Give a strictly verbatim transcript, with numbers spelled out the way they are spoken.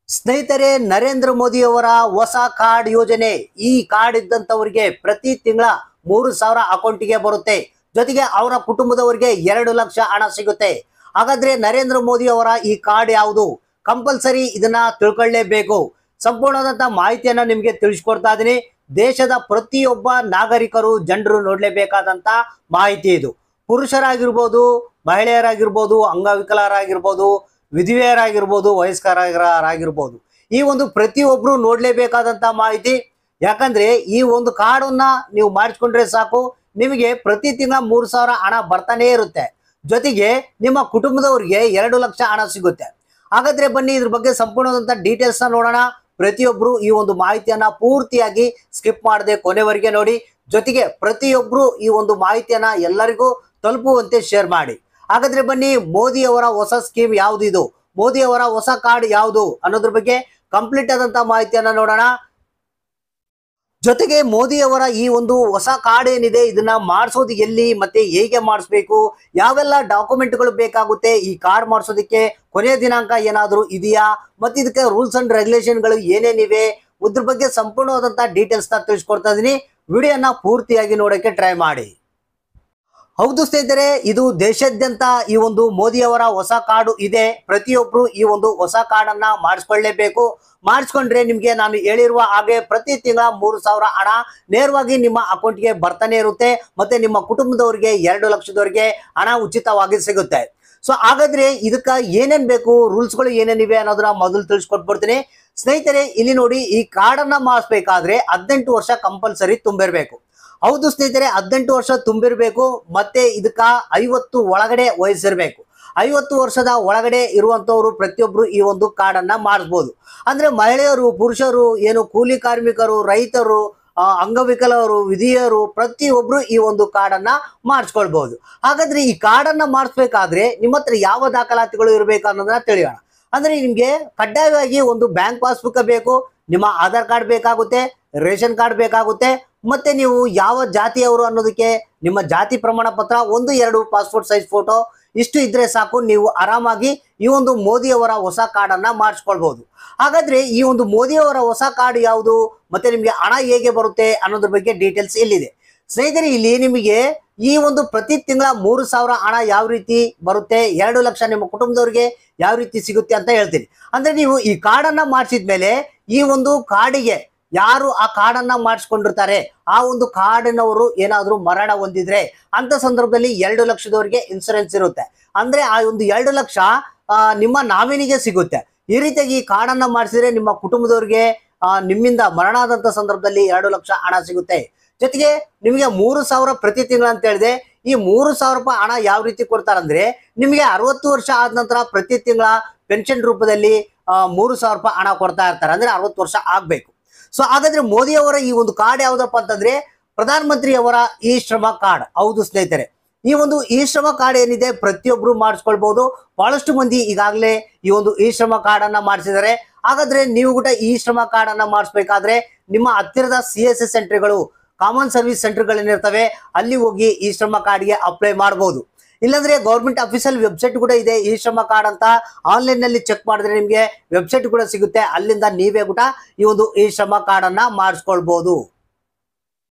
ಸ್ನೇಹಿತರೆ, ನರೇಂದ್ರ ಮೋದಿ ಅವರ ಹೊಸ ಕಾರ್ಡ್ ಯೋಜನೆ. ಈ ಕಾರ್ಡ್ ಇದ್ದಂತವರಿಗೆ ಪ್ರತಿ ತಿಂಗಳ ಮೂರು ಸಾವಿರ ಅಕೌಂಟಿಗೆ ಬರುತ್ತೆ. ಜೊತೆಗೆ ಅವರ ಕುಟುಂಬದವರಿಗೆ ಎರಡು ಲಕ್ಷ ಹಣ ಸಿಗುತ್ತೆ. ಹಾಗಾದ್ರೆ ನರೇಂದ್ರ ಮೋದಿ ಅವರ ಈ ಕಾರ್ಡ್ ಯಾವುದು? ಕಂಪಲ್ಸರಿ ಇದನ್ನ ತಿಳ್ಕೊಳ್ಳೇಬೇಕು. ಸಂಪೂರ್ಣವಾದಂತ ಮಾಹಿತಿಯನ್ನ ನಿಮಗೆ ತಿಳಿಸ್ಕೊಡ್ತಾ ಇದೀನಿ. ದೇಶದ ಪ್ರತಿಯೊಬ್ಬ ನಾಗರಿಕರು ಜನರು ನೋಡ್ಲೇಬೇಕಾದಂತ ಮಾಹಿತಿ ಇದು. ಪುರುಷರಾಗಿರ್ಬೋದು, ಮಹಿಳೆಯರಾಗಿರ್ಬೋದು, ಅಂಗವಿಕಲರಾಗಿರ್ಬೋದು, ವಿಧವೆಯರಾಗಿರ್ಬೋದು, ವಯಸ್ಕರಾಗಿರ್ಬೋದು, ಈ ಒಂದು ಪ್ರತಿಯೊಬ್ರು ನೋಡ್ಲೇಬೇಕಾದಂತ ಮಾಹಿತಿ. ಯಾಕಂದ್ರೆ ಈ ಒಂದು ಕಾರ್ಡನ್ನ ನೀವು ಮಾಡಿಸ್ಕೊಂಡ್ರೆ ಸಾಕು, ನಿಮಗೆ ಪ್ರತಿ ತಿಂಗಳ ಮೂರು ಸಾವಿರ ಹಣ ಬರ್ತಾನೆ ಇರುತ್ತೆ. ಜೊತೆಗೆ ನಿಮ್ಮ ಕುಟುಂಬದವರಿಗೆ ಎರಡು ಲಕ್ಷ ಹಣ ಸಿಗುತ್ತೆ. ಹಾಗಾದ್ರೆ ಬನ್ನಿ ಇದ್ರ ಬಗ್ಗೆ ಸಂಪೂರ್ಣವಾದಂತ ಡೀಟೇಲ್ಸ್ ನ ನೋಡೋಣ. ಪ್ರತಿಯೊಬ್ರು ಈ ಒಂದು ಮಾಹಿತಿಯನ್ನ ಪೂರ್ತಿಯಾಗಿ ಸ್ಕಿಪ್ ಮಾಡದೆ ಕೊನೆವರೆಗೆ ನೋಡಿ. ಜೊತೆಗೆ ಪ್ರತಿಯೊಬ್ರು ಈ ಒಂದು ಮಾಹಿತಿಯನ್ನ ಎಲ್ಲರಿಗೂ ತಲುಪುವಂತೆ ಶೇರ್ ಮಾಡಿ. ಹಾಗಾದ್ರೆ ಬನ್ನಿ, ಮೋದಿ ಅವರ ಹೊಸ ಸ್ಕೀಮ್ ಯಾವ್ದು, ಇದು ಮೋದಿ ಅವರ ಹೊಸ ಕಾರ್ಡ್ ಯಾವುದು ಅನ್ನೋದ್ರ ಬಗ್ಗೆ ಕಂಪ್ಲೀಟ್ ಆದಂತ ಮಾಹಿತಿಯನ್ನ ನೋಡೋಣ. ಜೊತೆಗೆ ಮೋದಿ ಅವರ ಈ ಒಂದು ಹೊಸ ಕಾರ್ಡ್ ಏನಿದೆ, ಇದನ್ನ ಮಾಡಿಸೋದು ಎಲ್ಲಿ ಮತ್ತೆ ಹೇಗೆ ಮಾಡಿಸ್ಬೇಕು, ಯಾವೆಲ್ಲ ಡಾಕ್ಯುಮೆಂಟ್ಗಳು ಬೇಕಾಗುತ್ತೆ, ಈ ಕಾರ್ಡ್ ಮಾಡಿಸೋದಕ್ಕೆ ಕೊನೆಯ ದಿನಾಂಕ ಏನಾದರೂ ಇದೆಯಾ, ಮತ್ತೆ ಇದಕ್ಕೆ ರೂಲ್ಸ್ ಅಂಡ್ ರೆಗ್ಯುಲೇಷನ್ಗಳು ಏನೇನಿವೆ, ಇದ್ರ ಬಗ್ಗೆ ಸಂಪೂರ್ಣವಾದಂತ ಡೀಟೇಲ್ಸ್ ನ ತಿಳಿಸ್ಕೊಡ್ತಾ ಇದೀನಿ. ವಿಡಿಯೋನ ಪೂರ್ತಿಯಾಗಿ ನೋಡೋಕೆ ಟ್ರೈ ಮಾಡಿ. ಹೌದು ಸ್ನೇಹಿತರೆ, ಇದು ದೇಶಾದ್ಯಂತ ಈ ಒಂದು ಮೋದಿ ಅವರ ಹೊಸ ಕಾರ್ಡು ಇದೆ. ಪ್ರತಿಯೊಬ್ರು ಈ ಒಂದು ಹೊಸ ಕಾರ್ಡ್ ಅನ್ನ ಮಾಡಿಸ್ಕೊಳ್ಳೇಬೇಕು. ಮಾಡಿಸ್ಕೊಂಡ್ರೆ ನಿಮ್ಗೆ ನಾನು ಹೇಳಿರುವ ಹಾಗೆ ಪ್ರತಿ ತಿಂಗಳ ಮೂರು ಸಾವಿರ ಹಣ ನೇರವಾಗಿ ನಿಮ್ಮ ಅಕೌಂಟ್ಗೆ ಬರ್ತಾನೆ ಇರುತ್ತೆ. ಮತ್ತೆ ನಿಮ್ಮ ಕುಟುಂಬದವರಿಗೆ ಎರಡು ಲಕ್ಷದವರೆಗೆ ಹಣ ಉಚಿತವಾಗಿ ಸಿಗುತ್ತೆ. ಸೊ ಹಾಗಾದ್ರೆ ಇದಕ್ಕ ಏನೇನ್ ಬೇಕು, ರೂಲ್ಸ್ಗಳು ಏನೇನಿವೆ ಅನ್ನೋದನ್ನ ಮೊದಲು ತಿಳಿಸ್ಕೊಟ್ಬಿಡ್ತೀನಿ. ಸ್ನೇಹಿತರೆ, ಇಲ್ಲಿ ನೋಡಿ, ಈ ಕಾರ್ಡ್ ಅನ್ನ ಮಾಡಿಸ್ಬೇಕಾದ್ರೆ ಹದಿನೆಂಟು ವರ್ಷ ಕಂಪಲ್ಸರಿ ತುಂಬಿರ್ಬೇಕು. ಹೌದು ಸ್ನೇಹಿತರೆ, ಹದಿನೆಂಟು ವರ್ಷ ತುಂಬಿರ್ಬೇಕು. ಮತ್ತೆ ಇದಕ್ಕ ಐವತ್ತು ಒಳಗಡೆ ವಯಸ್ಸಿರ್ಬೇಕು. ಐವತ್ತು ವರ್ಷದ ಒಳಗಡೆ ಇರುವಂತವ್ರು ಪ್ರತಿಯೊಬ್ರು ಈ ಒಂದು ಕಾರ್ಡ್ ಅನ್ನ ಮಾಡಿಸ್ಬೋದು. ಅಂದ್ರೆ ಮಹಿಳೆಯರು, ಪುರುಷರು, ಏನು ಕೂಲಿ ಕಾರ್ಮಿಕರು, ರೈತರು, ಅಂಗವಿಕಲರು, ವಿಧಿಯರು, ಪ್ರತಿಯೊಬ್ರು ಈ ಒಂದು ಕಾರ್ಡ್ ಅನ್ನ ಮಾಡಿಸ್ಕೊಳ್ಬಹುದು. ಹಾಗಾದ್ರೆ ಈ ಕಾರ್ಡ್ ಅನ್ನ ಮಾಡಿಸ್ಬೇಕಾದ್ರೆ ನಿಮ್ಮ ಹತ್ರ ಯಾವ ದಾಖಲಾತಿಗಳು ಇರಬೇಕು ಅನ್ನೋದನ್ನ ತಿಳಿಯೋಣ. ಅಂದ್ರೆ ನಿಮ್ಗೆ ಕಡ್ಡಾಯವಾಗಿ ಒಂದು ಬ್ಯಾಂಕ್ ಪಾಸ್ಬುಕ್ ಬೇಕು, ನಿಮ್ಮ ಆಧಾರ್ ಕಾರ್ಡ್ ಬೇಕಾಗುತ್ತೆ, ರೇಷನ್ ಕಾರ್ಡ್ ಬೇಕಾಗುತ್ತೆ, ಮತ್ತೆ ನೀವು ಯಾವ ಜಾತಿಯವರು ಅನ್ನೋದಕ್ಕೆ ನಿಮ್ಮ ಜಾತಿ ಪ್ರಮಾಣ ಪತ್ರ, ಒಂದು ಎರಡು ಪಾಸ್ಪೋರ್ಟ್ ಸೈಜ್ ಫೋಟೋ, ಇಷ್ಟು ಇದ್ರೆ ಸಾಕು, ನೀವು ಆರಾಮಾಗಿ ಈ ಒಂದು ಮೋದಿ ಅವರ ಹೊಸ ಕಾರ್ಡ್ ಅನ್ನ ಮಾಡಿಸ್ಕೊಳ್ಬಹುದು. ಹಾಗಾದ್ರೆ ಈ ಒಂದು ಮೋದಿ ಅವರ ಹೊಸ ಕಾರ್ಡ್ ಯಾವುದು, ಮತ್ತೆ ನಿಮ್ಗೆ ಹಣ ಹೇಗೆ ಬರುತ್ತೆ ಅನ್ನೋದ್ರ ಬಗ್ಗೆ ಡೀಟೇಲ್ಸ್ ಇಲ್ಲಿದೆ. ಸ್ನೇಹಿತರೆ, ಇಲ್ಲಿ ನಿಮಗೆ ಈ ಒಂದು ಪ್ರತಿ ತಿಂಗಳ ಮೂರು ಸಾವಿರ ಹಣ ಯಾವ ರೀತಿ ಬರುತ್ತೆ, ಎರಡು ಲಕ್ಷ ನಿಮ್ಮ ಕುಟುಂಬದವರಿಗೆ ಯಾವ ರೀತಿ ಸಿಗುತ್ತೆ ಅಂತ ಹೇಳ್ತೀನಿ. ಅಂದ್ರೆ ನೀವು ಈ ಕಾರ್ಡ್ ಅನ್ನ ಮಾಡಿಸಿದ್ಮೇಲೆ ಈ ಒಂದು ಕಾರ್ಡಿಗೆ ಯಾರು ಆ ಕಾರ್ಡನ್ನ ಮಾಡಿಸ್ಕೊಂಡಿರ್ತಾರೆ, ಆ ಒಂದು ಕಾರ್ಡಿನವರು ಏನಾದ್ರು ಮರಣ ಹೊಂದಿದ್ರೆ ಅಂತ ಸಂದರ್ಭದಲ್ಲಿ ಎರಡು ಲಕ್ಷದವರೆಗೆ ಇನ್ಸೂರೆನ್ಸ್ ಇರುತ್ತೆ. ಅಂದ್ರೆ ಆ ಒಂದು ಎರಡು ಲಕ್ಷ ನಿಮ್ಮ ನಾಮಿನಿಗೆ ಸಿಗುತ್ತೆ. ಈ ರೀತಿಯಾಗಿ ಈ ಕಾರ್ಡನ್ನ ಮಾಡಿಸಿದ್ರೆ ನಿಮ್ಮ ಕುಟುಂಬದವರಿಗೆ ನಿಮ್ಮಿಂದ ಮರಣ ಆದಂತ ಸಂದರ್ಭದಲ್ಲಿ ಎರಡು ಲಕ್ಷ ಹಣ ಸಿಗುತ್ತೆ. ಜೊತೆಗೆ ನಿಮಗೆ ಮೂರು ಸಾವಿರ ಪ್ರತಿ ತಿಂಗಳು ಅಂತ ಹೇಳಿದೆ. ಈ ಮೂರು ಸಾವಿರ ರೂಪಾಯಿ ಹಣ ಯಾವ ರೀತಿ ಕೊಡ್ತಾರಂದ್ರೆ, ನಿಮಗೆ ಅರವತ್ತು ವರ್ಷ ಆದ ನಂತರ ಪ್ರತಿ ತಿಂಗಳ ಪೆನ್ಷನ್ ರೂಪದಲ್ಲಿ ಮೂರು ಸಾವಿರ ರೂಪಾಯಿ ಹಣ ಕೊಡ್ತಾ ಇರ್ತಾರೆ. ಅಂದ್ರೆ ಅರವತ್ತು ವರ್ಷ ಆಗ್ಬೇಕು. ಸೊ ಹಾಗಾದ್ರೆ ಮೋದಿ ಅವರ ಈ ಒಂದು ಕಾರ್ಡ್ ಯಾವ್ದಪ್ಪ ಅಂತಂದ್ರೆ ಪ್ರಧಾನ ಮಂತ್ರಿ ಅವರ ಇ ಶ್ರಮ ಕಾರ್ಡ್. ಹೌದು ಸ್ನೇಹಿತರೆ, ಈ ಒಂದು ಇ ಶ್ರಮ ಕಾರ್ಡ್ ಏನಿದೆ ಪ್ರತಿಯೊಬ್ರು ಮಾಡಿಸ್ಕೊಳ್ಬಹುದು. ಬಹಳಷ್ಟು ಮಂದಿ ಈಗಾಗಲೇ ಈ ಒಂದು ಇ ಶ್ರಮ ಕಾರ್ಡ್ ಅನ್ನ ಮಾಡಿಸಿದ್ದಾರೆ. ಹಾಗಾದ್ರೆ ನೀವು ಕೂಡ ಈ ಶ್ರಮ ಕಾರ್ಡ್ ಅನ್ನ ಮಾಡಿಸ್ಬೇಕಾದ್ರೆ ನಿಮ್ಮ ಹತ್ತಿರದ ಸಿ ಎಸ್ ಎಸ್ ಸೆಂಟರ್ಗಳು, ಕಾಮನ್ ಸರ್ವಿಸ್ ಸೆಂಟರ್ಗಳೇನಿರ್ತವೆ, ಅಲ್ಲಿ ಹೋಗಿ ಈ ಶ್ರಮ ಕಾರ್ಡ್ಗೆ ಅಪ್ಲೈ ಮಾಡಬಹುದು. ಇಲ್ಲಾಂದ್ರೆ ಗೌರ್ಮೆಂಟ್ ಅಫಿಷಿಯಲ್ ವೆಬ್ಸೈಟ್ ಕೂಡ ಇದೆ, ಈ ಶ್ರಮ ಕಾರ್ಡ್ ಅಂತ. ಆನ್ಲೈನ್ ನಲ್ಲಿ ಚೆಕ್ ಮಾಡಿದ್ರೆ ನಿಮ್ಗೆ ವೆಬ್ಸೈಟ್ ಕೂಡ ಸಿಗುತ್ತೆ. ಅಲ್ಲಿಂದ ನೀವೇ ಕೂಡ ಈ ಒಂದು ಈ ಶ್ರಮ ಕಾರ್ಡ್ ಅನ್ನ ಮಾಡಿಸ್ಕೊಳ್ಬಹುದು.